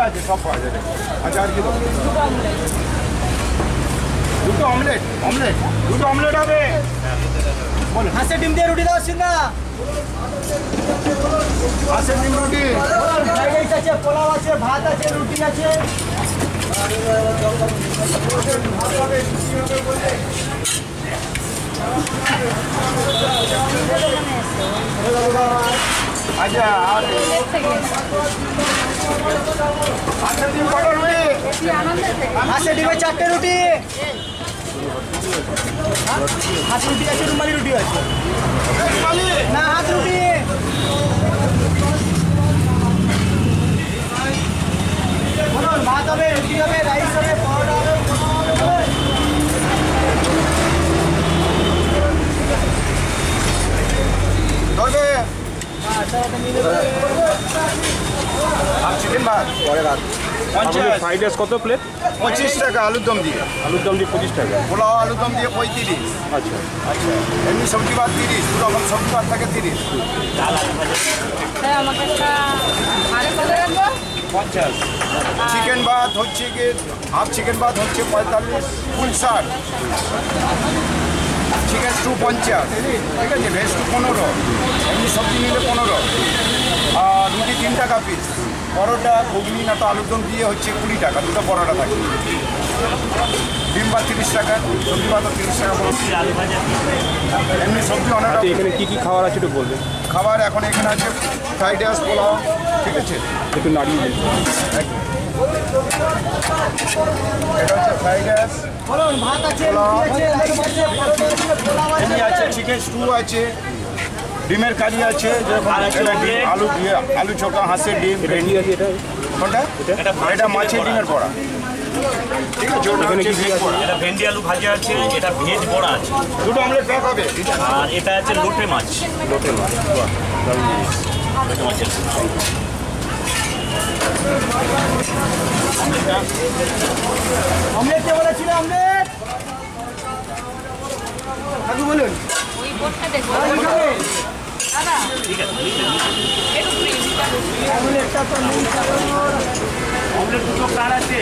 আছে, সব পাওয়া যাবে। আচ্ছা আর কি দেবো? দুটো অমলেট, দুটো অমলেট হবে। হাঁসের ডিম দিয়ে রুটি দাও সিন্দা। হাঁসের ডিম রুটি, ফ্রাইড রাইস আছে, পোলাও আছে, ভাত আছে, রুটি আছে। আচ্ছা আর হাঁসের ডিম কটা রুটি? হাঁসের ডিমের 4টে রুটি। হাত রুটি আছে, রুমালি রুটি আছে। না হাত রুটি। বলুন ভাত হবে, রুটি হবে, রাইস হবে, পরোটা হবে। ধরবে আর চিকেন ভাত পরে রাত। ফ্রাইড রাইস কত প্লেট? 25 টাকা আলুর দম দিয়ে। আলুর দম দিয়ে 25 টাকা। পোলাও আলুর দম দিয়ে 35। আচ্ছা আচ্ছা এমনি সবজি ভাত 30, দু রকম সবজি ভাত থাকে 30। আমাকে একটা ভারী করে রাখবো। 50। চিকেন ভাত হচ্ছে কি হাফ চিকেন ভাত হচ্ছে 45, ফুল 60। চিকেন স্টু 50, ঠিক আছে, ভেজ স্টু 15, এমনি সবজি নিলে 15। আর রুটি 3 টাকা পিস। পরোটা ঘুগনি না তো আলুর দম দিয়ে হচ্ছে 20 টাকা, দুটো পরোটা থাকে। ডিম ভাত 30 টাকা, সবজি ভাতও 30 টাকা। এমনি সবজি অনেক আচ্ছা এখানে কী কী খাবার আছে একটু বলবেন? খাবার এখন এখানে আছে ফ্রাইড রাইস, পোলাও, ঠিক আছে, একটু নাড়িয়ে দিন। এটা হচ্ছে ফ্রাইড রাইস, বলুন ভাত আছে, রুটি আছে, রাইস আছে, পরোটা আছে, পোলাও আছে। এমনি আছে চিকেন স্টু আছে, ডিমের কারি আছে, যেরকম এটা ডিম, আলু চোখা, হাঁসের ডিম। এটা কি আছে এটা? কোনটা? এটা মাছের ডিমের বড়া, ঠিক আছে। ওটা হচ্ছে ভেজ বড়া। এটা ভেন্ডি আলু ভাজা আছে, এটা ভেজ বড়া আছে, দুটো অমলেট প্যাক হবে। আর এটা আছে লোটে মাছ। লোটে মাছ। লোটে মাছের অমলেট কে বলেছিল? অমলেট কাকু বলুন। ওই বোর্ডটা দেখবো দাদা। ঠিক আছে, একটু প্লিজ। অমলেটটা তো নেই। অমলেট দুটো কার আছে?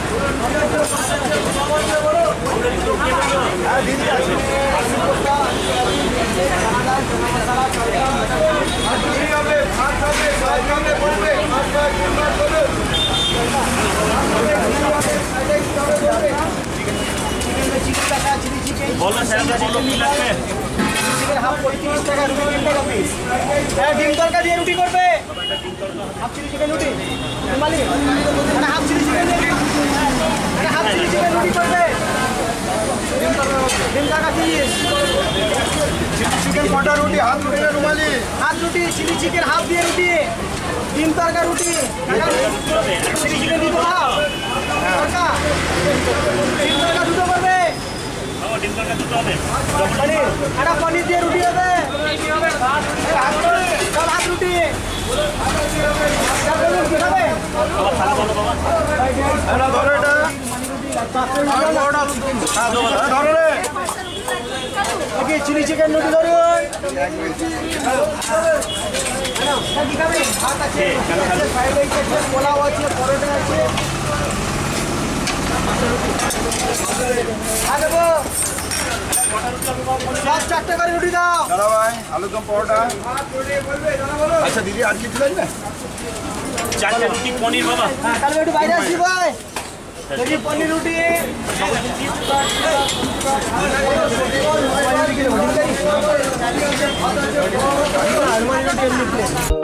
বলো স্যার, বলো কি লাগবে? চিকেন হাফ 35 টাকা, রুটি 3 টাকা পিস। ডিম তরকা দিয়ে রুটি করবে। হাফ চিলি চিকেন রুটি রুমালি, মানে হাফ চিলি চিকেন রুটি, মানে হাফ চিলি চিকেন রুটি করবে। ডিম তরকা 30। চিকেন কটা রুটি? হাত রুটি না রুমালি? হাত রুটি, চিলি চিকেন হাফ দিয়ে রুটি, ডিম তরকা রুটি, চিলি চিকেন দুটো হাফ তরকা, ডিম তরকা দুটো করবে। ডিম তরকা দুটো হবে। পনির, একটা পনির দিয়ে রুটি হবে। সব হাত রুটি। সব বলুন কি খাবে? এটা ধরো, এটা আর বড়টা চিকেন ধরো রে। ওকে চিলি চিকেন রুটি ধরুন। কি খাবে? ভাত আছে, ফ্রাইড রাইস আছে, পোলাও আছে, পরোটা আছে। দেবো 4টা করে রুটি দাও। দাদা ভাই আলুর দম, পরোটা। আচ্ছা দিদি আর কিছু লাগবে? 4টে রুটি পনির বাবা। হ্যাঁ তাহলে একটু বাইরে আসি ভাই। দেখি পনির রুটি। রুটি